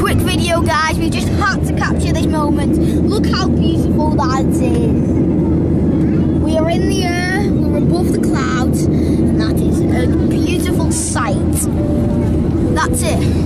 quick video, guys. We just had to capture this moment. Look how beautiful that is. We are in the air, we're above the clouds, and that is a beautiful sight. That's it.